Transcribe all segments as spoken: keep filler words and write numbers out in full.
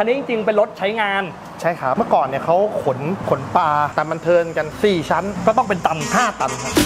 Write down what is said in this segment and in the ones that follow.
คันนี้จริงๆเป็นรถใช้งานใช่ครับเมื่อก่อนเนี่ยเขาขนขนปลาแต่มันเทินกันสี่ชั้นก็ต้องเป็นตันห้าตันครับ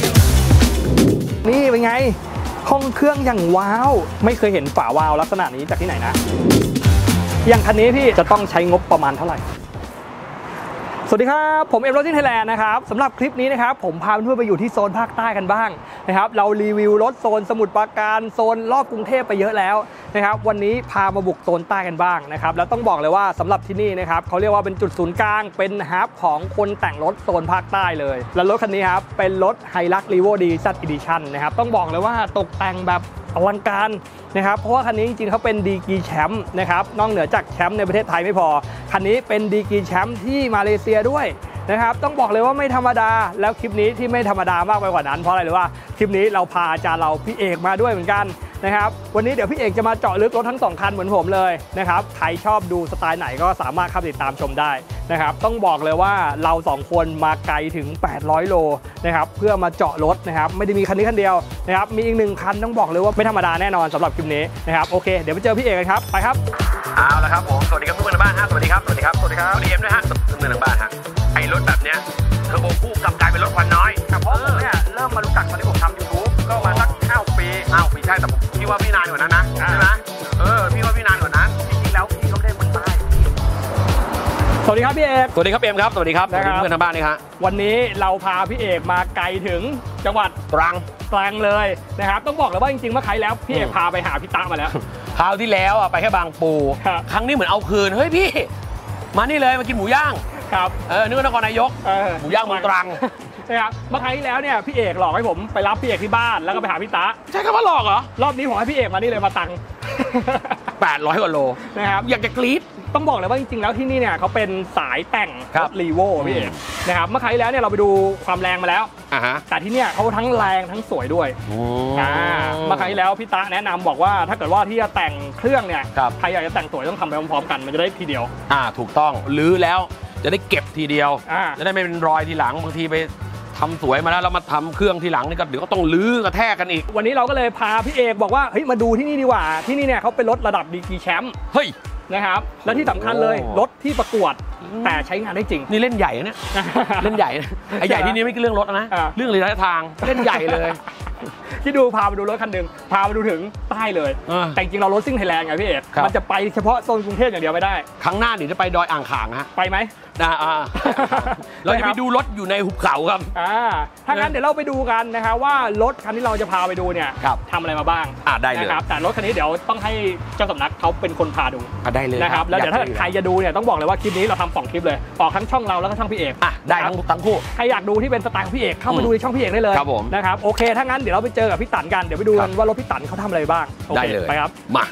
นี่เป็นไงห้องเครื่องอย่างว้าวไม่เคยเห็นฝาวาล์วลักษณะนี้จากที่ไหนนะอย่างคันนี้พี่จะต้องใช้งบประมาณเท่าไหร่สวัสดีครับผมเอ็มรถที่ไทยแลนด์นะครับสำหรับคลิปนี้นะครับผมพาเพื่อนๆไปอยู่ที่โซนภาคใต้กันบ้างนะครับเรารีวิวรถโซนสมุทรปราการโซนรอบกรุงเทพไปเยอะแล้วนะครับวันนี้พามาบุกโซนใต้กันบ้างนะครับแล้วต้องบอกเลยว่าสำหรับที่นี่นะครับเขาเรียกว่าเป็นจุดศูนย์กลางเป็นฮับของคนแต่งรถโซนภาคใต้เลยและรถคันนี้ครับเป็นรถ Hilux Revo D Z Edition นะครับต้องบอกเลยว่าตกแต่งแบบอลังการนะครับเพราะว่าคันนี้จริงๆเขาเป็นดีกรีแชมป์นะครับนอกเหนือจากแชมป์ในประเทศไทยไม่พอคันนี้เป็นดีกรีแชมป์ที่มาเลเซียด้วยนะครับต้องบอกเลยว่าไม่ธรรมดาแล้วคลิปนี้ที่ไม่ธรรมดามากไปกว่านั้นเพราะอะไรหรือว่าคลิปนี้เราพาอาจารย์เราพี่เอกมาด้วยเหมือนกันนะครับวันนี้เดี๋ยวพี่เอกจะมาเจาะลึกรถทั้งสองคันเหมือนผมเลยนะครับใครชอบดูสไตล์ไหนก็สามารถเข้าติดตามชมได้นะครับต้องบอกเลยว่าเราสองคนมาไกลถึงแปดร้อยโลนะครับเพื่อมาเจาะรถนะครับไม่ได้มีคันนี้คันเดียวนะครับมีอีกหนึ่งคันต้องบอกเลยว่าไม่ธรรมดาแน่นอนสำหรับคลิปนี้นะครับโอเคเดี๋ยวไปเจอพี่เอกกันครับไปครับเอาละครับผมสวัสดีครับทุกคนในบ้านฮะสวัสดีครับสวัสดีครับสวัสดีครับสวัสดีเอ็มด้วยฮะทุกคนในบ้านฮะไอ้รถแบบเนี้ยเทอร์โบคู่กลับกลายเป็นรถควันน้อยเพราะผมเนี่ยเริ่มมารู้จักตอนที่ผมทำยูทูบก็มาสักห้าปีอ้าวพี่ใช่แต่ผมพี่ว่าพี่นานกว่านั้นนะใช่ไหมเออพี่ว่าพี่นานกว่านั้นจริงๆแล้วพี่ก็ไม่ได้คนใต้สวัสดีครับพี่เอกสวัสดีครับเอ็มครับสวัสดีครับเพื่อนทางบ้านนี่ครับวันนี้เราพาพี่เอกมาไกลถึงจังหวัดตรังตรังเลยนะครับต้องบอกเลยว่าจริงๆเมื่อครั้งแล้วพี่เอกพาไปหาพี่ตามาแล้วคราวที่แล้วอ่ะไปแค่บางปูครั้งนี้เหมือนเอาคืนเฮ้ยพี่มานี่เลยมากินหมูย่างครับเออนึกว่านครนายกหมูย่างเมืองตรังนะครับเมื่อครั้งที่แล้วเนี่ยพี่เอกหลอกให้ผมไปรับพี่เอกที่บ้านแล้วก็ไปหาพี่ตาใช่ครับว่าหลอกเหรอรอบนี้ผมให้พี่เอกมานี่เลยมาตังแปดร้อยกว่าโลนะครับอยากจะกรี๊ดต้องบอกเลยว่าจริงๆแล้วที่นี่เนี่ยเขาเป็นสายแต่งรถรีโวพี่เอกนะครับเมื่อครั้งที่แล้วเนี่ยเราไปดูความแรงมาแล้วแต่ที่เนี่ยเขาทั้งแรงทั้งสวยด้วยอ่าเมื่อครั้งที่แล้วพี่ตาแนะนำบอกว่าถ้าเกิดว่าที่จะแต่งเครื่องเนี่ยใครอยากจะแต่งสวยต้องทำไปพร้อมๆกันมันจะได้ทีเดียวอ่าถูกต้องลื้อแล้วจะได้เก็บทีเดียวจะได้ไม่เป็นรอยทีหลังบางทีไปทำสวยมาแล้วเรามาทำเครื่องทีหลังนี่ก็เดี๋ยวก็ต้องลื้อกระแทกกันอีกวันนี้เราก็เลยพาพี่เอกบอกว่าเฮ้ยมาดูที่นี่ดีกว่าที่นี่เนี่ยเขาเป็นรถระดับดีกรีแชมป์เฮ้ยนะครับและที่สำคัญเลยรถที่ประกวดแต่ใช้งานได้จริงนี่เล่นใหญ่เนี่ยเล่นใหญ่ไอ้ใหญ่ที่นี่ไม่ใช่เรื่องรถนะเรื่องระยะทางเล่นใหญ่เลยที่ดูพาไปดูรถคันหนึ่งพาไปดูถึงใต้เลยแต่จริงเรารถซิ่งไทยแลนด์ไงพี่เอกมันจะไปเฉพาะโซนกรุงเทพอย่างเดียวไม่ได้ครั้งหน้าเดี๋ยวจะไปดอยอ่างขางฮะไปไหมนะอ่าเราจะไปดูรถอยู่ในหุบเขาครับอ่าถ้างั้นเดี๋ยวเราไปดูกันนะครับว่ารถคันที่เราจะพาไปดูเนี่ยทำอะไรมาบ้างอ่าได้เลยนะครับแต่รถคันนี้เดี๋ยวต้องให้เจ้าสำนักเขาเป็นคนพาดูอ่าได้เลยนะครับแล้วเดี๋ยวถ้าใครจะดูเนี่ยต้องบอกเลยว่าคลิปนี้เราทำสองคลิปเลยออกทั้งช่องเราแล้วก็ช่องพี่เอกอ่ะได้ทั้งทั้งคู่ใครอยากดูที่เป็นสไตล์ของพี่เอกเข้ามาดูในช่องพี่เอกได้เลยครับผมนะครับโอเคถ้างั้นเดี๋ยวเราไปเจอกับพี่ตันกันเดี๋ยวไปดูกันว่ารถพี่ตันเขาทำอะไรบ้างได้เลยไปครับมา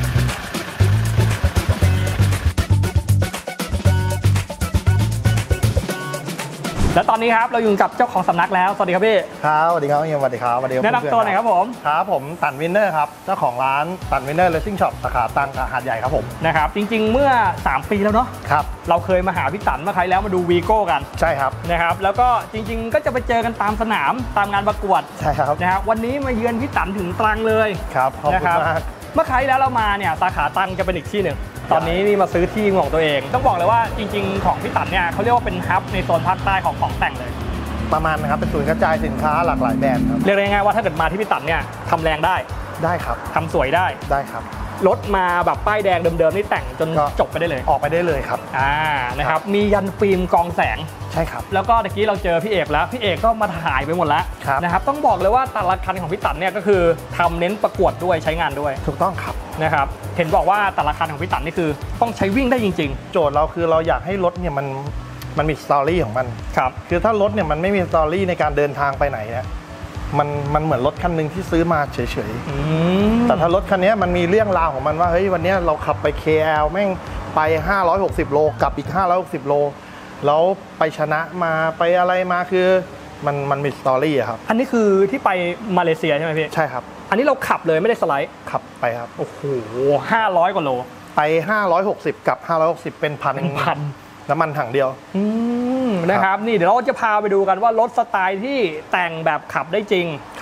และตอนนี้ครับเราอยู่กับเจ้าของสำนักแล้วสวัสดีครับพี่ครับสวัสดีครับสวัสดีครับสวัสดีครับแนะนำตัวหน่อยครับผมครับผมตันวินเนอร์ครับเจ้าของร้านตันวินเนอร์เลสซิ่งช็อปสาขาตังหาดใหญ่ครับผมนะครับจริงๆเมื่อสามปีแล้วเนาะครับเราเคยมาหาพี่ตันเมื่อครั้งแล้วมาดูวีโก้กันใช่ครับนะครับแล้วก็จริงๆก็จะไปเจอกันตามสนามตามงานประกวดใช่ครับนะครับวันนี้มาเยือนพี่ตันถึงตรังเลยครับขอบคุณมากเมื่อครั้งแล้วเรามาเนี่ยสาขาตรังจะเป็นอีกที่หนึ่งตอนนี้นี่มาซื้อที่ของตัวเองต้องบอกเลยว่าจริงๆของพี่ตันเนี่ยเขาเรียกว่าเป็นฮับในโซนภาคใต้ของของแต่งเลยประมาณนะครับเป็นศูนย์กระจายสินค้าหลากหลายแบรนด์ครับเรียกง่ายๆว่าถ้าเกิดมาที่พี่ตันเนี่ยทำแรงได้ได้ครับทำสวยได้ได้ครับรถมาแบบป้ายแดงเดิมๆนี่แต่งจนจบไปได้เลยออกไปได้เลยครับอ่านะครับมียันฟิล์มกองแสงใช่ครับแล้วก็ตะกี้เราเจอพี่เอกแล้วพี่เอกก็มาถ่ายไปหมดแล้วนะครับต้องบอกเลยว่าแต่ละคันของพี่ตันเนี่ยก็คือทำเน้นประกวดด้วยใช้งานด้วยถูกต้องครับนะครับเห็นบอกว่าแต่ละคันของพี่ตันนี่คือต้องใช้วิ่งได้จริงๆโจทย์เราคือเราอยากให้รถเนี่ยมันมันมีสตอรี่ของมันครับคือถ้ารถเนี่ยมันไม่มีสตอรี่ในการเดินทางไปไหนเนี่ยมันมันเหมือนรถคันหนึ่งที่ซื้อมาเฉยๆแต่ถ้ารถคันนี้มันมีเรื่องราวของมันว่าเฮ้ยวันนี้เราขับไป เค แอล แม่งไปห้าร้อยหกสิบโลกลับอีกห้าร้อยหกสิบโลแล้วไปชนะมาไปอะไรมาคือมันมันมีสตอรี่ครับอันนี้คือที่ไปมาเลเซียใช่ไหมพี่ใช่ครับอันนี้เราขับเลยไม่ได้สไลด์ขับไปครับโอ้โหห้าร้อยกว่าโลไปห้าร้อยหกสิบกับห้าร้อยหกสิบเป็นพันพันน้ำมันถังเดียวนะครับนี่เดี๋ยวเราจะพาไปดูกันว่ารถสไตล์ที่แต่งแบบขับได้จริงครับ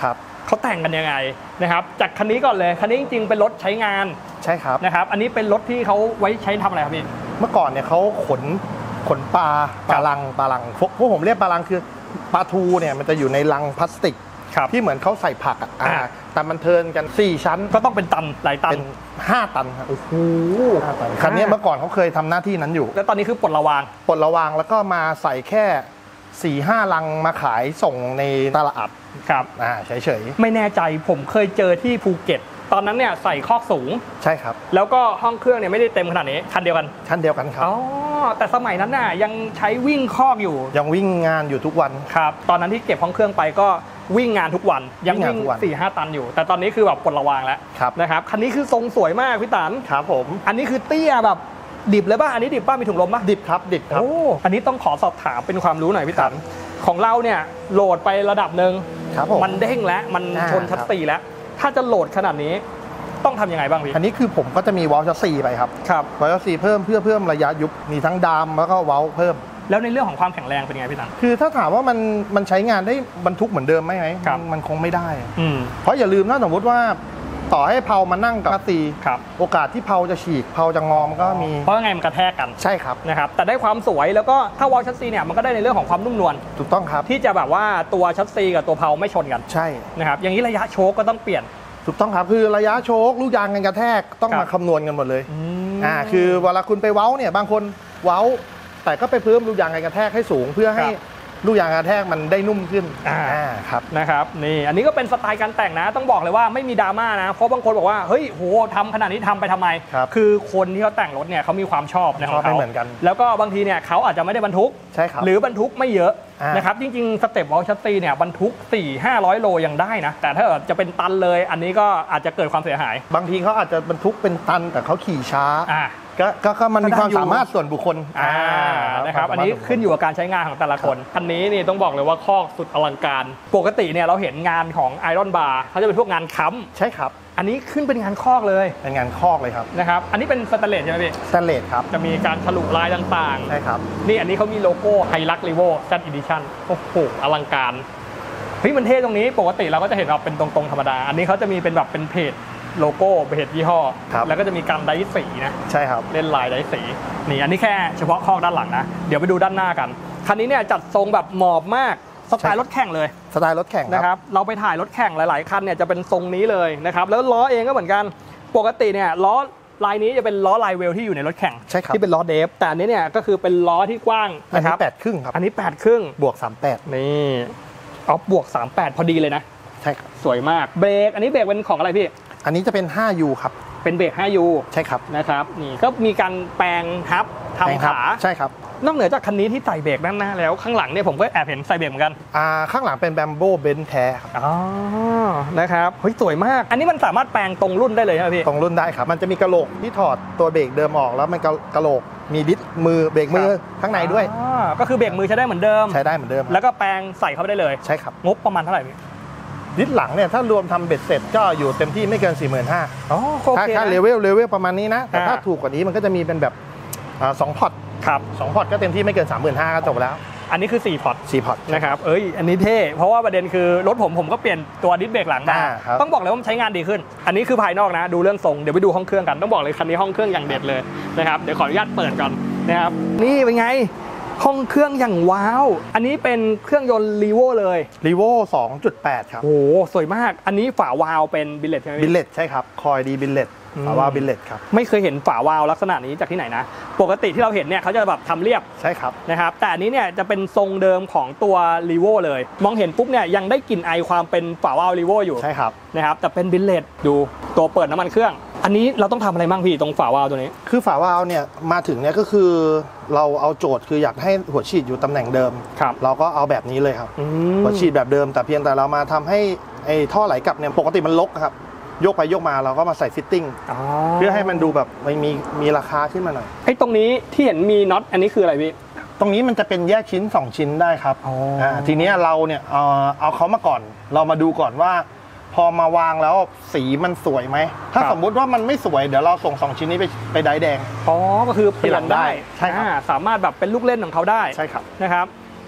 เขาแต่งกันยังไงนะครับจากคันนี้ก่อนเลยคันนี้จริงๆเป็นรถใช้งานใช่ครับนะครับอันนี้เป็นรถที่เขาไว้ใช้ทำอะไรครับพี่เมื่อก่อนเนี่ยเขาขนขนปลาปลาลังปลาลังพวกพวกผมเรียกปลาลังคือปลาทูเนี่ยมันจะอยู่ในลังพลาสติกที่เหมือนเขาใส่ผักอ่ะแต่มันเทินกันสี่ชั้นก็ต้องเป็นตันหลายตันเป็นห้าตันครับโอ้โหคันนี้เมื่อก่อนเขาเคยทำหน้าที่นั้นอยู่แล้วตอนนี้คือปลดระวางปลดระวางแล้วก็มาใส่แค่สี่ห้าลังมาขายส่งในตลาดครับอ่าเฉยๆไม่แน่ใจผมเคยเจอที่ภูเก็ตตอนนั้นเนี่ยใส่คอกสูงใช่ครับแล้วก็ห้องเครื่องเนี่ยไม่ได้เต็มขนาดนี้คันเดียวกันคันเดียวกันครับอ๋อแต่สมัยนั้นน่ะยังใช้วิ่งคอกอยู่ยังวิ่งงานอยู่ทุกวันครับตอนนั้นที่เก็บห้องเครื่องไปก็วิ่งงานทุกวันยังวิ่ง สี่ห้า ตันอยู่แต่ตอนนี้คือแบบปลดระวางแล้วนะครับคันนี้คือทรงสวยมากพี่ตันครับผมอันนี้คือเตี้ยแบบดิบเลยป่ะอันนี้ดิบป่ะมีถุงลมป่ะดิบครับดิบครับโอ้อันนี้ต้องขอสอบถามเป็นความรู้หน่อยพี่ตันของเราเนี่ยโหลดไประดับหนึ่งมันเด้งแล้วมันชนชั้นสี่แล้วถ้าจะโหลดขนาดนี้ต้องทำยังไงบ้างพี่อันนี้คือผมก็จะมีวอลชัสซีไปครับครับวอลชัสซีเพิ่มเพื่อเพิ่มระยะยุบมีทั้งดามแล้วก็วอลเพิ่มแล้วในเรื่องของความแข็งแรงเป็นไงพี่ตันคือถ้าถามว่ามันมันใช้งานได้บรรทุกเหมือนเดิมไหมมันคงไม่ได้เพราะอย่าลืมนะสมมติว่าต่อให้เพามานั่งกับตีโอกาสที่เพาจะฉีกเพาจะงอมก็มีเพราะไงมันกระแทกกันใช่ครับนะครับแต่ได้ความสวยแล้วก็ถ้าวอลชัสซีเนี่ยมันก็ได้ในเรื่องของความนุ่มนวลถูกต้องครับที่จะแบบว่าตัวชัสซีกับตัวเพาไม่ชนกันใช่นะครับอย่างนี้ระยะโชคก็ต้องเปลี่ยนถูกต้องครับคือระยะโชคลูกยางกันกระแทกต้องมาคำนวณกันหมดเลยอ่าคือเวลาคุณไปเว้าเนี่ยบางคนเว้าแต่ก็ไปเพิ่มลูกยางกันกระแทกให้สูงเพื่อให้ลูกยางกระแทกมันได้นุ่มขึ้นอ่าครับนะครับนี่อันนี้ก็เป็นสไตล์การแต่งนะต้องบอกเลยว่าไม่มีดราม่านะเพราะบางคนบอกว่าเฮ้ยโหทำขนาดนี้ทำไปทำไมคือคนที่เขาแต่งรถเนี่ยเขามีความชอบในของเขาแล้วก็บางทีเนี่ยเขาอาจจะไม่ได้บรรทุกใช่ครับหรือบรรทุกไม่เยอะนะครับจริงๆสเต็ปวอลชัสซีเนี่ยบรรทุก สี่ห้าร้อย โลยังได้นะแต่ถ้าจะเป็นตันเลยอันนี้ก็อาจจะเกิดความเสียหายบางทีเขาอาจจะบรรทุกเป็นตันแต่เขาขี่ช้าก็ก็มันมีความสามารถส่วนบุคคลนะครับอันนี้ขึ้นอยู่กับการใช้งานของแต่ละคนคันนี้นี่ต้องบอกเลยว่าคอกสุดอลังการปกติเนี่ยเราเห็นงานของไอรอนบาร์เขาจะเป็นพวกงานค้ำใช่ครับอันนี้ขึ้นเป็นงานคอกเลยเป็นงานคอกเลยครับนะครับอันนี้เป็นสแตนเลสใช่ไหมพี่สแตนเลสครับจะมีการฉลุลายต่างๆใช่ครับนี่อันนี้เขามีโลโก้ไฮลักรีโวแซดอีดิชั่นโอ้โหอลังการเฮ้ยมันเท่ตรงนี้ปกติเราก็จะเห็นแบบเป็นตรงๆธรรมดาอันนี้เขาจะมีเป็นแบบเป็นเพจโลโก้เพจยี่ห้อแล้วก็จะมีการไดสีนะใช่ครับเล่นลายไดสีนี่อันนี้แค่เฉพาะคอกด้านหลังนะเดี๋ยวไปดูด้านหน้ากันคันนี้เนี่ยจัดทรงแบบหมอบมากสไตล์รถแข่งเลยสไตล์รถแข่งนะครับเราไปถ่ายรถแข่งหลายๆคันเนี่ยจะเป็นทรงนี้เลยนะครับแล้วล้อเองก็เหมือนกันปกติเนี่ยล้อลายนี้จะเป็นล้อลายเวลที่อยู่ในรถแข่งใช่ครับที่เป็นล้อเดฟแต่อันนี้เนี่ยก็คือเป็นล้อที่กว้างนะครับแปดครึ่งครับอันนี้แปดครึ่งบวกสามแปดนี่เอาบวกสามแปดพอดีเลยนะใช่ครับสวยมากเบรกอันนี้เบรกเป็นของอะไรพี่อันนี้จะเป็น ห้ายู ครับเป็นเบรก ห้ายูใช่ครับนะครับนี่ก็มีการแปลงฮับทำขาใช่ครับนอกเหนือจากคันนี้ที่ใส่เบรกด้านหน้าแล้วข้างหลังเนี่ยผมก็แอบเห็นใส่เบรกเหมือนกันอ่าข้างหลังเป็นแบมโบเบนแท้ครับอ๋อนะครับเฮ้ยสวยมากอันนี้มันสามารถแปลงตรงรุ่นได้เลยใช่ไหมพี่ตรงรุ่นได้ครับมันจะมีกระโหลกที่ถอดตัวเบรกเดิมออกแล้วมันกระโหลกมีดิสมือเบรกมือข้างในด้วยอ๋อก็คือเบรกมือใช้ได้เหมือนเดิมใช้ได้เหมือนเดิมแล้วก็แปลงใส่เข้าไปได้เลยใช่ครับงบประมาณเท่าไหร่พี่ดิสหลังเนี่ยถ้ารวมทำเบ็ดเสร็จก็อยู่เต็มที่ไม่เกิน สี่หมื่นห้าพันอ๋อโอเคถ้าเลเวลเลเวลประมาณนี้นะแต่ถ้าถูกกว่านี้มันก็จะมีเป็นแบบสองพอร์ตครับสองพอร์ตก็เต็มที่ไม่เกิน สามหมื่นห้าพัน ก็จบแล้วอันนี้คือสี่พอร์ตสี่พอร์ตนะครับเอ้ยอันนี้เท่เพราะว่าประเด็นคือรถผมผมก็เปลี่ยนตัวดิสเบรกหลังมาต้องบอกเลยว่ามันใช้งานดีขึ้นอันนี้คือภายนอกนะดูเรื่องทรงเดี๋ยวไปดูห้องเครื่องกันต้องบอกเลยคันนี้ห้องเครื่องอย่างเด็ดเลยนะครับเดี๋ยวขออนุญาตเปิดก่อนนะครับนี่เป็นไงห้องเครื่องอย่างว้าวอันนี้เป็นเครื่องยนต์รีโวเลยรีโว สองจุดแปด ครับโอ้สวยมากอันนี้ฝาวาล์วเป็นบิลเลตใช่ไหมบิลเลตใช่ครับคอยดีบิลเลตฝาวาล์วบิลเลตครับไม่เคยเห็นฝาวาล์วลักษณะนี้จากที่ไหนนะปกติที่เราเห็นเนี่ยเขาจะแบบทำเรียบใช่ครับนะครับแต่อันนี้เนี่ยจะเป็นทรงเดิมของตัวรีโวเลยมองเห็นปุ๊บเนี่ยยังได้กลิ่นไอความเป็นฝาวาล์วรีโวอยู่ใช่ครับนะครับแต่เป็นบิลเลตดูตัวเปิดน้ำมันเครื่องอันนี้เราต้องทำอะไรบ้างพี่ตรงฝาวาล์วตัวนี้คือฝาวาล์วเนี่ยมาถึงเนี่ยก็คือเราเอาโจทย์คืออยากให้หัวฉีดอยู่ตำแหน่งเดิมเราก็เอาแบบนี้เลยครับหัวฉีดแบบเดิมแต่เพียงแต่เรามาทำให้ไอ้ท่อไหลกลับเนี่ยปกติมันลกครับยกไปยกมาเราก็มาใส่ฟิตติ้งเพื่อให้มันดูแบบไม่มีมีราคาขึ้นมาหน่อยไอ้ตรงนี้ที่เห็นมีน็อตอันนี้คืออะไรพี่ตรงนี้มันจะเป็นแยกชิ้นสองชิ้นได้ครับอ่าทีนี้เราเนี่ยเอาเอาเขามาก่อนเรามาดูก่อนว่าพอมาวางแล้วสีมันสวยไหมถ้าสมมุติว่ามันไม่สวยเดี๋ยวเราส่งสองชิ้นนี้ไปไปไดแดงอ๋อก็คือเปลี่ยนได้ใช่ครับสามารถแบบเป็นลูกเล่นของเขาได้ใช่ครับนะครับ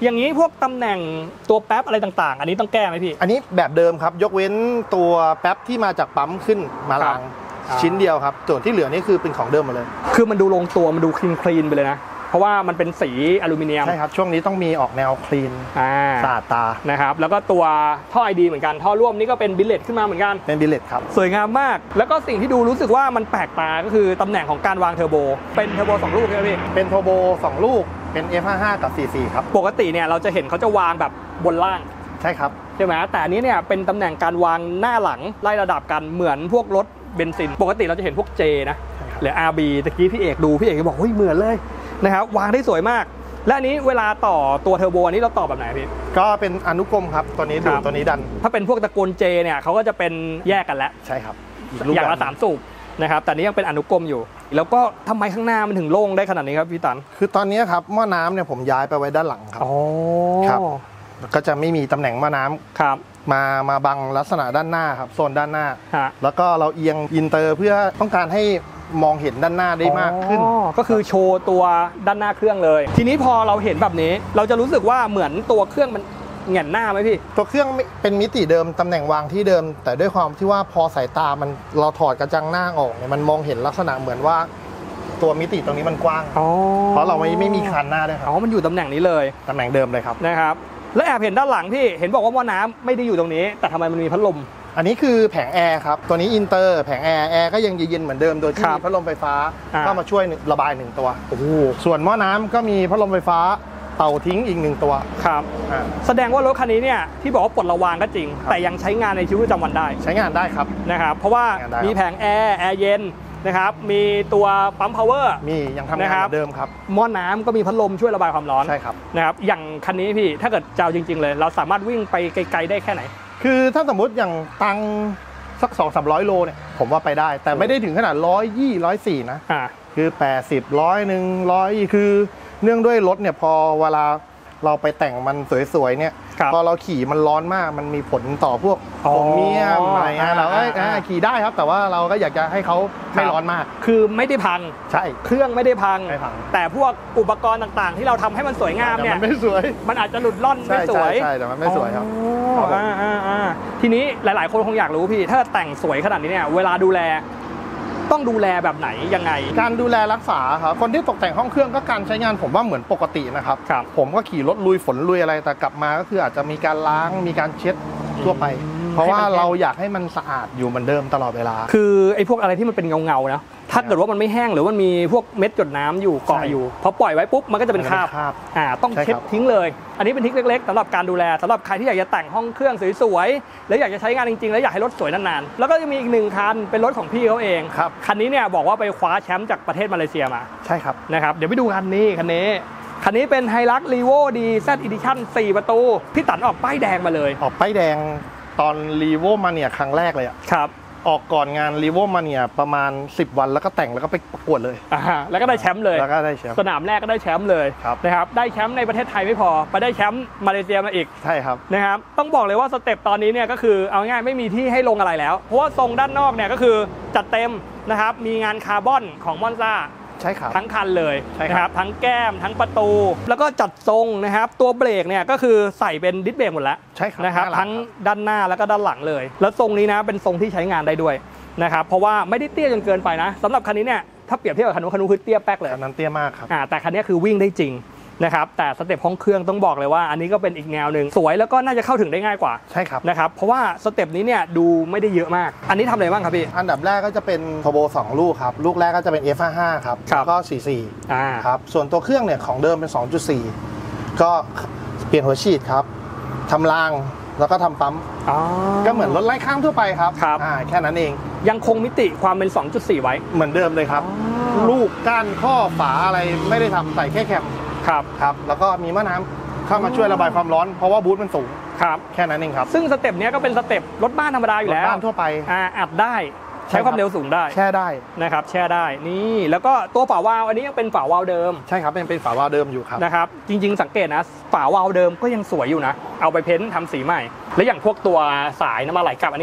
อย่างนี้พวกตำแหน่งตัวแป๊บอะไรต่างๆ อันนี้ต้องแก้ไหมพี่อันนี้แบบเดิมครับยกเว้นตัวแป๊บที่มาจากปั๊มขึ้นมาล้างชิ้นเดียวครับส่วนที่เหลือนี่คือเป็นของเดิมหมดเลยคือมันดูลงตัวมันดูคลีนคลีนไปเลยนะเพราะว่ามันเป็นสีอลูมิเนียมใช่ครับช่วงนี้ต้องมีออกแนวคลีนสะอาดตานะครับแล้วก็ตัวท่อไอดีเหมือนกันท่อร่วมนี่ก็เป็นบิลเลตขึ้นมาเหมือนกันเป็นบิลเลตครับสวยงามมากแล้วก็สิ่งที่ดูรู้สึกว่ามันแปลกตาก็คือตำแหน่งของการวางเทอร์โบเป็นเทอร์โบสองลูกใช่ไหมพี่เป็นเทอร์โบสองลูกเป็น เอฟ ห้าสิบห้า กับ สี่สิบสี่ ครับปกติเนี่ยเราจะเห็นเขาจะวางแบบบนล่างใช่ครับใช่ไหมแต่อันนี้เนี่ยเป็นตำแหน่งการวางหน้าหลังไล่ระดับกันเหมือนพวกรถเบนซินปกติเราจะเห็นพวก J นะหรือ อาร์ บี ตะกี้พี่เอกดูพี่เอกก็บอกเฮ้ยเหมือนเลยนะครับวางได้สวยมากและอันนี้เวลาต่อตัวเทอร์โบอันนี้เราต่อแบบไหนพี่ก็เป็นอนุกรมครับตัวนี้ดูตัวนี้ดันถ้าเป็นพวกตระกูล J เนี่ยเขาก็จะเป็นแยกกันแล้วใช่ครับอย่างละสามสูบนะครับแต่นี้ยังเป็นอนุกรมอยู่แล้วก็ทำไมข้างหน้ามันถึงโล่งได้ขนาดนี้ครับพี่ตันคือตอนนี้ครับหม้อน้ำเนี่ยผมย้ายไปไว้ด้านหลังครับอ๋อครับก็จะไม่มีตำแหน่งหม้อน้ำครับมามาบังลักษณะด้านหน้าครับโซนด้านหน้าแล้วก็เราเอียงอินเตอร์เพื่อต้องการให้มองเห็นด้านหน้าได้มากขึ้นก็คือโชว์ตัวด้านหน้าเครื่องเลยทีนี้พอเราเห็นแบบนี้เราจะรู้สึกว่าเหมือนตัวเครื่องมันแหง่นหน้าไหมพี่ตัวเครื่องเป็นมิติเดิมตำแหน่งวางที่เดิมแต่ด้วยความที่ว่าพอสายตามันเราถอดกระจังหน้าออกเนี่ยมันมองเห็นลักษณะเหมือนว่าตัวมิติตรงนี้มันกว้างเพราะเราไม่ไม่มีคานหน้าด้วยครับอ๋อมันอยู่ตำแหน่งนี้เลยตำแหน่งเดิมเลยครับนะครับแล้วแอบเห็นด้านหลังพี่เห็นบอกว่าหม้อน้ำไม่ได้อยู่ตรงนี้แต่ทำไมมันมีพัดลมอันนี้คือแผงแอร์ครับตัวนี้อินเตอร์แผงแอร์แอร์ก็ยังเย็นเหมือนเดิมโดยที่มีพัดลมไฟฟ้าเข้ามาช่วยระบายหนึ่งตัวส่วนหม้อน้ำก็มีพัดลมไฟฟ้าเป่าทิ้งอีกหนึ่งตัวครับแสดงว่ารถคันนี้เนี่ยที่บอกว่าปลดระวางก็จริงแต่ยังใช้งานในชีวิตประจำวันได้ใช้งานได้ครับนะครับเพราะว่ามีแผงแอร์แอร์เย็นนะครับมีตัวปั๊มพาวเวอร์มียังทำงานเหมือนเดิมครับหม้อน้ำก็มีพัดลมช่วยระบายความร้อนใช่ครับนะครับอย่างคันนี้พี่ถ้าเกิดเจ้าจริงๆเลยเราสามารถวิ่งไปไกลๆได้แค่ไหนคือถ้าสมมติอย่างตังสักสองสามร้อยโลเนี่ยผมว่าไปได้แต่ไม่ได้ถึงขนาดร้อยยี่ร้อยสี่นะคือแปดสิบร้อยหนึ่งร้อยคือเนื่องด้วยรถเนี่ยพอเวลาเราไปแต่งมันสวยๆเนี่ยพอเราขี่มันร้อนมากมันมีผลต่อพวกโครเมียมอะไรเงี้ยเราก็ขี่ได้ครับแต่ว่าเราก็อยากจะให้เขาไม่ร้อนมากคือไม่ได้พังใช่เครื่องไม่ได้พังแต่พวกอุปกรณ์ต่างๆที่เราทำให้มันสวยงามเนี่ยมันไม่สวยมันอาจจะหลุดล่อนไม่สวยใช่แต่มันไม่สวยครับทีนี้หลายๆคนคงอยากรู้พี่ถ้าแต่งสวยขนาดนี้เนี่ยเวลาดูแลต้องดูแลแบบไหนยังไงการดูแลรักษาครับคนที่ตกแต่งห้องเครื่องก็การใช้งานผมว่าเหมือนปกตินะครับผมก็ขี่รถลุยฝนลุยอะไรแต่กลับมาก็คืออาจจะมีการล้างมีการเช็ดทั่วไปเพราะว่าเราอยากให้มันสะอาดอยู่เหมือนเดิมตลอดเวลาคือไอ้พวกอะไรที่มันเป็นเงาๆนะถ้าเกิดว่ามันไม่แห้งหรือมันมีพวกเม็ดหยดน้ำอยู่เกาะอยู่พอปล่อยไว้ปุ๊บมันก็จะเป็นคราบอ่าต้องเช็ดทิ้งเลยอันนี้เป็นทริคเล็กๆสำหรับการดูแลสำหรับใครที่อยากจะแต่งห้องเครื่องสวยๆแล้วอยากจะใช้งานจริงๆแล้วอยากให้รถสวยนานๆแล้วก็จะมีอีกหนึ่งคันเป็นรถของพี่เขาเองคันนี้เนี่ยบอกว่าไปคว้าแชมป์จากประเทศมาเลเซียมาใช่ครับนะครับเดี๋ยวไปดูคันนี้คันนี้คันนี้เป็น Hilux Revo ดี แซด Edition สี่ประตูพี่ตันออกป้ายแดงมาเลยออกป้ายแดงตอน Revo Mania ครั้งแรกเลยอ่ะครับออกก่อนงาน Revo Mania ประมาณสิบวันแล้วก็แต่งแล้วก็ไปประกวดเลยอ่าแล้วก็ได้แชมป์เลยแล้วก็ได้แชมป์สนามแรกก็ได้แชมป์เลยนะครับได้แชมป์ในประเทศไทยไม่พอไปได้แชมป์มาเลเซียมาอีกใช่ครับนะครับต้องบอกเลยว่าสเต็ปตอนนี้เนี่ยก็คือเอาง่ายไม่มีที่ให้ลงอะไรแล้วเพราะว่าทรงด้านนอกเนี่ยก็คือจัดเต็มนะครับมีงานคาร์บอนของมอนซ่าใช่ครับทั้งคันเลยนะครับทั้งแก้มทั้งประตูแล้วก็จัดทรงนะครับตัวเบรกเนี่ยก็คือใส่เป็นดิสเบรกหมดแล้วใช่ครับนะครับทั้งด้านหน้าแล้วก็ด้านหลังเลยแล้วทรงนี้นะเป็นทรงที่ใช้งานได้ด้วยนะครับเพราะว่าไม่ได้เตี้ยจนเกินไปนะสำหรับคันนี้เนี่ยถ้าเปรียบเทียบกับคันนู้นคันนู้นคือเตี้ยแป๊กเลยคันนั้นเตี้ยมากครับอ่าแต่คันนี้คือวิ่งได้จริงนะครับแต่สเต็ปห้องเครื่องต้องบอกเลยว่าอันนี้ก็เป็นอีกแนวหนึ่งสวยแล้วก็น่าจะเข้าถึงได้ง่ายกว่าใช่ครับนะครับเพราะว่าสเต็ปนี้เนี่ยดูไม่ได้เยอะมากอันนี้ทำอะไรบ้างครับพี่อันดับแรกก็จะเป็นเทอร์โบสองลูกครับลูกแรกก็จะเป็น เอฟ ห้าสิบห้า ครับแล้วก็สี่สิบสี่อ่าครับส่วนตัวเครื่องเนี่ยของเดิมเป็น สองจุดสี่ ก็เปลี่ยนหัวฉีดครับทำรางแล้วก็ทำปั๊มก็เหมือนรถไร้ข้างทั่วไปครับอ่าแค่นั้นเองยังคงมิติความเป็น สองจุดสี่ ไว้เหมือนเดิมเลยครับลูกก้านข้อฝาอะไรไม่ได้ทำใส่แค่แคมครับครับแล้วก็มีหม้อน้ำเข้ามาช่วยระบายความร้อนเพราะว่าบูทมันสูงครับแค่นั้นเองครับซึ่งสเต็ปนี้ก็เป็นสเต็ปรถบ้านธรรมดาอยู่แล้วรถบ้านทั่วไปอ่าอัดได้ใช้ความเร็วสูงได้แช่ได้นะครับแช่ได้นี่แล้วก็ตัวฝาวาล์วอันนี้ยังเป็นฝาวาล์วเดิมใช่ครับเป็นเป็นฝาวาล์วเดิมอยู่ครับนะครับจริงๆสังเกตนะฝาวาล์วเดิมก็ยังสวยอยู่นะเอาไปเพ้นท์ทำสีใหม่แล้วอย่างพวกตัวสายน้ำมันไหลกลับอันนี้ก็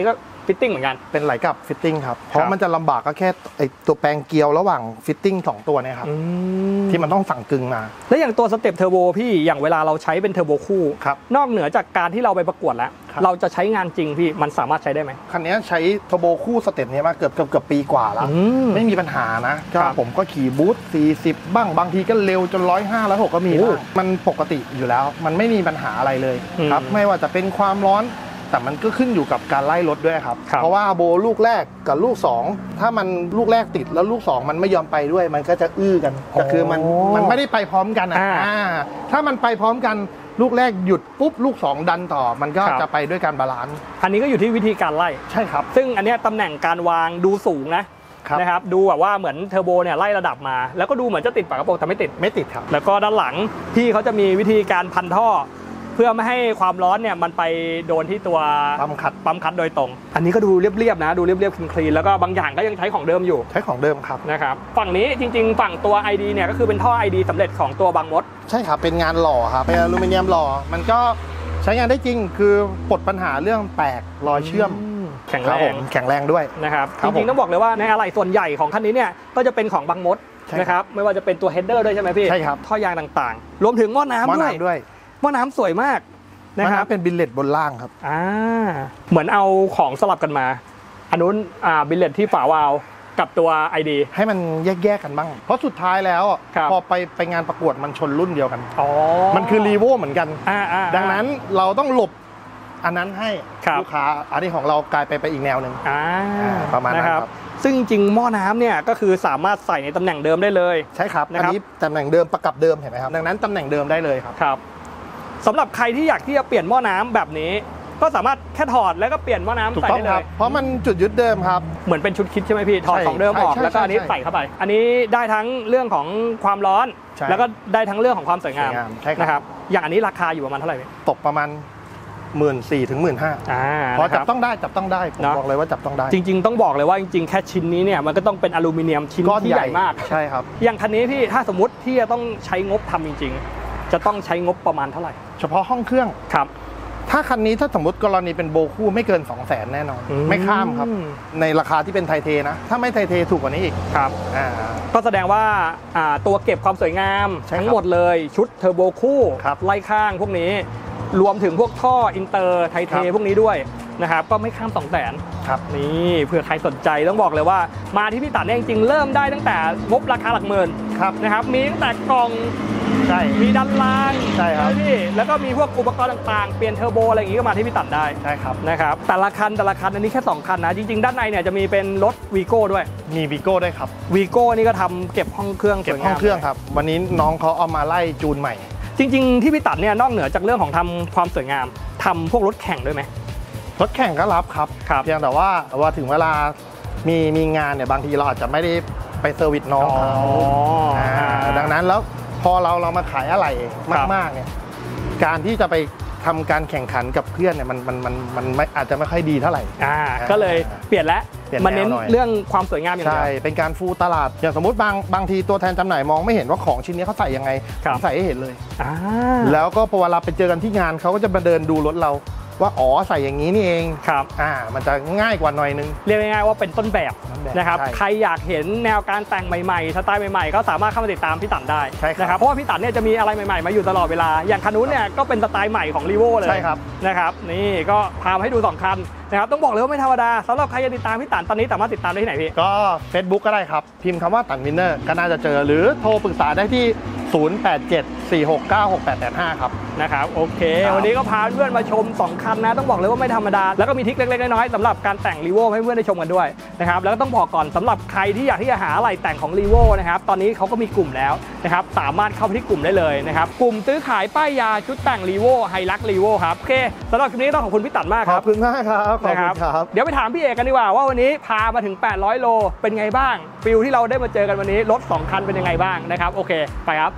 ฟิตติ้งเหมือนกันเป็นไหลกลับฟิตติ้งครับเพราะมันจะลำบากก็แค่ไอตัวแปลงเกลียวระหว่างฟิตติ้งสองตัวเนี่ยครับที่มันต้องสั่งกึ่งมาแล้วอย่างตัวสเต็ปเทอร์โบพี่อย่างเวลาเราใช้เป็นเทอร์โบคู่นอกเหนือจากการที่เราไปประกวดแล้วเราจะใช้งานจริงพี่มันสามารถใช้ได้ไหมคันนี้ใช้เทอร์โบคู่สเต็ปนี้มาเกือบเกือบเกือบปีกว่าแล้วไม่มีปัญหานะก็ผมก็ขี่บูทสี่สิบบ้างบางทีก็เร็วจนร้อยห้าร้อยหกก็มีมันปกติอยู่แล้วมันไม่มีปัญหาอะไรเลยครับไม่ว่าจะเป็นความร้อนแต่มันก็ขึ้นอยู่กับการไล่รถด้วยครับเพราะว่าโบลูกแรกกับลูกสองถ้ามันลูกแรกติดแล้วลูกสองมันไม่ยอมไปด้วยมันก็จะอื้อกันก็คือมันมันไม่ได้ไปพร้อมกันอ่ะถ้ามันไปพร้อมกันลูกแรกหยุดปุ๊บลูกสองดันต่อมันก็จะไปด้วยการบาลานซ์อันนี้ก็อยู่ที่วิธีการไล่ใช่ครับซึ่งอันนี้ตำแหน่งการวางดูสูงนะนะครับดูแบบว่าเหมือนเทอร์โบเนี่ยไล่ระดับมาแล้วก็ดูเหมือนจะติดฝากระโปรงแต่ไม่ติดไม่ติดครับแล้วก็ด้านหลังพี่เขาจะมีวิธีการพันท่อเพื่อไม่ให้ความร้อนเนี่ยมันไปโดนที่ตัวปั๊มคัดปั๊มคัดโดยตรงอันนี้ก็ดูเรียบๆนะดูเรียบๆคลีนๆแล้วก็บางอย่างก็ยังใช้ของเดิมอยู่ใช้ของเดิมครับนะครับฝั่งนี้จริงๆฝั่งตัว ไอ ดี เนี่ยก็คือเป็นท่อ ไอ ดี สำเร็จของตัวบางมดใช่ครับเป็นงานหล่อครับเป็นอลูมิเนียมหล่อมันก็ใช้งานได้จริงคือปลดปัญหาเรื่องแตกรอยเชื่อมแข็งแรงแข็งแรงด้วยนะครับจริงๆต้องบอกเลยว่าในอะไหล่ส่วนใหญ่ของคันนี้เนี่ยก็จะเป็นของบางมดนะครับไม่ว่าจะเป็นตัวเฮดเดอร์ด้วยใช่ไหมพี่ใช่ครับท่อยางต่างๆรวมถึงหม้อน้ำด้วยหม้อน้ำสวยมากนะครับเป็นบิลเลตบนล่างครับอ่าเหมือนเอาของสลับกันมาอันนู้นอ่าบิลเลตที่ฝาวาล์วกับตัว ไอ ดีให้มันแยกๆกันบ้างเพราะสุดท้ายแล้วพอไปไปงานประกวดมันชนรุ่นเดียวกันอ๋อมันคือรีโวเหมือนกันอ่าดังนั้นเราต้องหลบอันนั้นให้ลูกค้าอันนี้ของเรากลายไปไปอีกแนวหนึ่งประมาณนั้นครับซึ่งจริงหม้อน้ำเนี่ยก็คือสามารถใส่ในตำแหน่งเดิมได้เลยใช่ครับอันนี้ตำแหน่งเดิมประกับเดิมเห็นไหมครับดังนั้นตำแหน่งเดิมได้เลยครับครับสำหรับใครที่อยากที่จะเปลี่ยนหม้อน้ำแบบนี้ก็สามารถแค่ถอดแล้วก็เปลี่ยนหม้อน้ำใส่ได้เลยเพราะมันจุดยึดเดิมครับเหมือนเป็นชุดคิดใช่ไหมพี่ถอดของเดิมออกแล้วก็อันนี้ใส่เข้าไปอันนี้ได้ทั้งเรื่องของความร้อนแล้วก็ได้ทั้งเรื่องของความสวยงามนะครับอย่างอันนี้ราคาอยู่ประมาณเท่าไหร่ตกประมาณหมื่นสี่ถึงหมื่นห้าพอจับต้องได้จับต้องได้ผมบอกเลยว่าจับต้องได้จริงๆต้องบอกเลยว่าจริงๆแค่ชิ้นนี้เนี่ยมันก็ต้องเป็นอลูมิเนียมชิ้นที่ใหญ่มากใช่ครับอย่างคันนี้พี่ถ้าสมมติที่จะต้องใช้งบทำจริงๆจะต้องใช้งบประมาณเท่าไหร่เฉพาะห้องเครื่องครับถ้าคันนี้ถ้าสมมติกรณีเป็นโบคู่ไม่เกิน สองแสน แน่นอนไม่ข้ามครับในราคาที่เป็นไทเทนะถ้าไม่ไทเทถูกกว่านี้อีกครับก็แสดงว่าตัวเก็บความสวยงามทั้งหมดเลยชุดเทอร์โบคู่ไล่ข้างพวกนี้รวมถึงพวกท่ออินเตอร์ไทเทพวกนี้ด้วยนะครับก็ไม่ข้าม สองแสนครับนี่เผื่อใครสนใจต้องบอกเลยว่ามาที่พี่ตัดเนี่ยจริงๆเริ่มได้ตั้งแต่งบราคาหลักหมื่นนะครับมีตั้งแต่กล่องใช่มีด้านล่างใช่ครับพี่แล้วก็มีพวกอุปกรณ์ต่างๆเปลี่ยนเทอร์โบอะไรอย่างงี้ก็มาที่พี่ตัดได้ใช่ครับนะครับแต่ละคันแต่ละคันอันนี้แค่สองคันนะจริงๆด้านในเนี่ยจะมีเป็นรถวีโก้ด้วยมีวีโก้ด้วยครับวีโก้นี่ก็ทำเก็บห้องเครื่องเก็บห้องเครื่องครับวันนี้น้องเขาเอามาไล่จูนใหม่จริงๆที่พี่ตัดเนี่ยนอกเหนือจากเรื่องของทำความสวยงามทำพวกรถแข่งด้วยไหมรถแข่งก็รับครับเพียงแต่ว่าว่าถึงเวลามีมีงานเนี่ยบางทีเราอาจจะไม่ได้ไปเซอร์วิสน้องเขาดังนั้นแล้วพอเราเรามาขายอะไรมากๆเนี่ยการที่จะไปทำการแข่งขันกับเพื่อนเนี่ยมันมันมันมันไม่อาจจะไม่ค่อยดีเท่าไหร่อ่าก็เลยเปลี่ยนแล้วมันเน้นเรื่องความสวยงามอย่างเดียวใช่เป็นการฟูตลาดอย่างสมมติบางบางทีตัวแทนจำหน่ายมองไม่เห็นว่าของชิ้นนี้เขาใส่ยังไงใส่ให้เห็นเลยแล้วก็พอเวลาไปเจอกันที่งานเขาก็จะมาเดินดูรถเราว่าอ๋อใส่อย่างนี้นี่เองครับอ่ามันจะง่ายกว่าหน่อยนึงเรียกง่ายๆว่าเป็นต้นแบบนะครับใครอยากเห็นแนวการแต่งใหม่ๆสไตล์ใหม่ๆก็สามารถเข้ามาติดตามพี่ตันได้นะครับเพราะว่าพี่ตันเนี่ยจะมีอะไรใหม่ๆมาอยู่ตลอดเวลาอย่างคันนู้นเนี่ยก็เป็นสไตล์ใหม่ของรีโวเลยใช่ครับนะครับนี่ก็พามาให้ดูสองคันนะครับต้องบอกเลยว่าไม่ธรรมดาสำหรับใครจะติดตามพี่ตันตอนนี้สามารถติดตามได้ที่ไหนพี่ก็ Facebook ก็ได้ครับพิมพ์คำว่าตันวินเนอร์ก็น่าจะเจอหรือโทรปรึกษาได้ที่ศูนย์ แปด เจ็ด สี่ หก เก้า หก แปด แปด ห้าครับนะครับโอเควันนี้ก็พาเพื่อนมาชมสองคันนะต้องบอกเลยว่าไม่ธรรมดาแล้วก็มีทริคเล็กๆน้อยๆสำหรับการแต่งรีโวให้เพื่อนได้ชมกันด้วยนะครับแล้วก็ต้องบอกก่อนสำหรับใครที่อยากที่จะหาอะไรแต่งของรีโวนะครับตอนนี้เขาก็มีกลุ่มแล้วนะครับสามารถเข้าไปที่กลุ่มได้เลยนะครับกลุ่มซื้อขายป้ายยาชุดแต่งรีโวไฮลักรีโวครับโอเคสำหรับคลิปนี้ต้องขอบคุณพี่ตันมากครับขอบคุณมากครับขอบคุณครับเดี๋ยวไปถามพี่เอกกันดีกว่าว่าวันนี้พามาถึงแปดร้อยโลเป็นไงบ้างฟิลที่เราได้มาเจอกันวันนี้รถสองคันเป็นยังไงบ้างนะครับโอเคไปครับ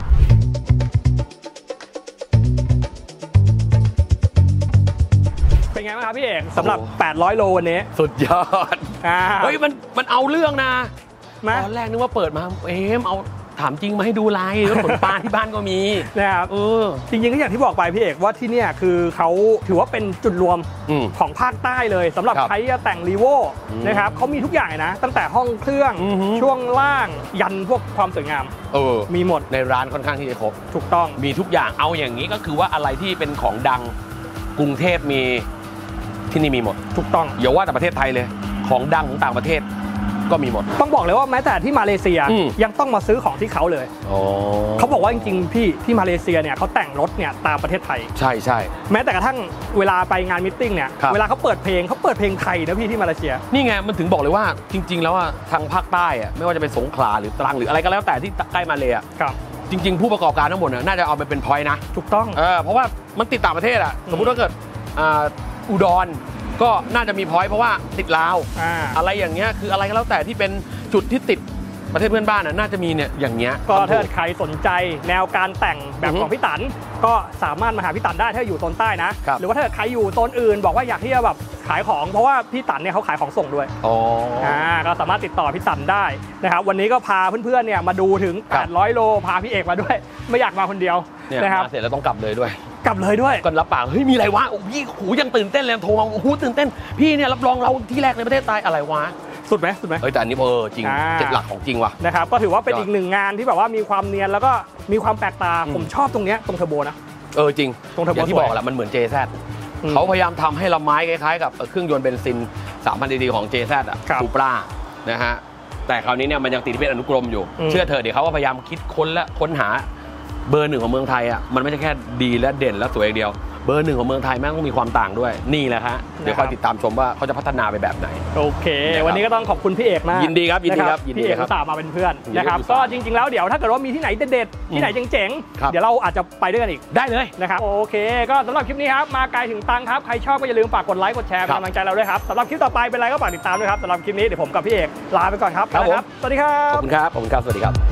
เป็นไงบ้างครับพี่เอกสำหรับแปดร้อยโลวันนี้สุดยอดเฮ้ยมันมันเอาเรื่องนะตอนแรกนึกว่าเปิดมาเอ็มเอาทถามจริงมาให้ดูลายรถขนปลาที่บ้านก็มีนะครับเออจริงๆก็อย่างที่บอกไปพี่เอกว่าที่เนี่ยคือเขาถือว่าเป็นจุดรวมอืมของภาคใต้เลยสำหรับครับใครจะแต่งรีโวอืมนะครับเขามีทุกอย่างนะ ตั้งแต่ห้องเครื่องอือหือช่วงล่างยันพวกความสวยงามเออมีหมดในร้านค่อนข้างที่จะครบถูกต้องมีทุกอย่างเอาอย่างนี้ก็คือว่าอะไรที่เป็นของดังกรุงเทพมีที่นี่มีหมดถูกต้องอย่าว่าแต่ประเทศไทยเลยของดังของต่างประเทศก็มีหมดต้องบอกเลยว่าแม้แต่ที่มาเลเซียอืมยังต้องมาซื้อของที่เขาเลยอ๋อเขาบอกว่าจริงๆพี่ที่มาเลเซียเนี่ยเขาแต่งรถเนี่ยตามประเทศไทยใช่ใช่แม้แต่กระทั่งเวลาไปงานมิทติ้งเนี่ยครับเวลาเขาเปิดเพลงเขาเปิดเพลงไทยนะพี่ที่มาเลเซียนี่ไงมันถึงบอกเลยว่าจริง ๆ แล้วอะทางภาคใต้อะไม่ว่าจะเป็นสงขลาหรือตรังหรืออะไรก็แล้วแต่ที่ใกล้มาเลยอะครับจริง ๆ ผู้ประกอบการทั้งหมดน่าจะเอาไปเป็นพอยต์นะถูกต้องเออเพราะว่ามันติดต่างประเทศอะสมมุติว่าเกิดอ่าอุดรก็น่าจะมีพอยต์เพราะว่าติดลาวอ่าอะไรอย่างเงี้ยคืออะไรก็แล้วแต่ที่เป็นจุดที่ติดประเทศเพื่อนบ้านน่ะน่าจะมีเนี่ยอย่างเงี้ยก็ทำถูถ้าใครสนใจแนวการแต่งแบบอือฮึของพี่ตันก็สามารถมาหาพี่ตันได้ถ้าอยู่โซนใต้นะครับหรือว่าถ้าใครอยู่โซนอื่น บอกว่าอยากที่จะแบบขายของเพราะว่าพี่ตันเนี่ยเขาขายของส่งด้วยอ๋ออ่าก็สามารถติดต่อพี่ตันได้นะครับวันนี้ก็พาเพื่อนๆเนี่ยมาดูถึงครับแปดร้อยโลพาพี่เอกมาด้วย ไม่อยากมาคนเดียวเนี่ยนะครับมาเสร็จแล้วต้องกลับเลยด้วยกลับเลยด้วยก็รับปากเฮ้ยมีอะไรวะโอ้พี่หูยังตื่นเต้นเลยโทรมาโอ้โหตื่นเต้นพี่เนี่ยรับรองเราที่แรกในประเทศไทยอะไรวะสุดไหมสุดไหมเฮ้ยแต่อันนี้เออจริงอ่าเจ็ดหลักของจริงว่ะนะครับก็ถือว่าเป็นยอดอีกหนึ่งงานที่แบบว่ามีความเนียนแล้วก็มีความแปลกตาอืมผมชอบตรงเนี้ยตรงเทอร์โบนะเออจริงตรงเทอร์โบอย่างที่สวยบอกแหละมันเหมือน เจ แซดอืมเขาพยายามทำให้ละไม้คล้ายๆกับเครื่องยนต์เบนซินสามพันดีดีของ เจ แซด อ่ะครับซูปรานะฮะแต่คราวนี้เนี่ยมันยังติดที่เป็นอนุกรมอยู่อืมเชื่อเถอะเดี๋ยวเขาก็พยายามคิดค้นและค้นหาเบอร์หนึ่งของเมืองไทยอ่ะมันไม่ใช่แค่ดีและเด่นและสวยอย่างเดียวเบอร์หนึ่งของเมืองไทยแม่งต้องมีความต่างด้วยนี่แหละฮะเดี๋ยวคอยติดตามชมว่าเขาจะพัฒนาไปแบบไหนโอเคนะครับวันนี้ก็ต้องขอบคุณพี่เอกมากยินดีครับยินดีครับะยินดีพี่เอกครับอุตส่าห์มาเป็นเพื่อนยินดีนะครับครับก็จริงๆแล้วเดี๋ยวถ้าเกิดว่ามีที่ไหนเด็ดๆที่ไหนเจ๋งครับๆเดี๋ยวเราอาจจะไปด้วยกันอีกได้เลยนะครับโอเค ก็สำหรับคลิปนี้ครับมาไกลถึงตังครับใครชอบก็อย่าลืมฝากกดไลค์กดแชร์เป็นครับกำลังใจเราด้วยครับสำหรับคลิปต่อไปเป็นอะไรก็ฝากติดตามด้วยครับสำหรับคลิปนี้เดี๋ยวผมกับพี่เอกลาไปก่อนครับครับผมสวัสดีครัขอบบ คุณครับขอบคุณครับสวัสดีครับ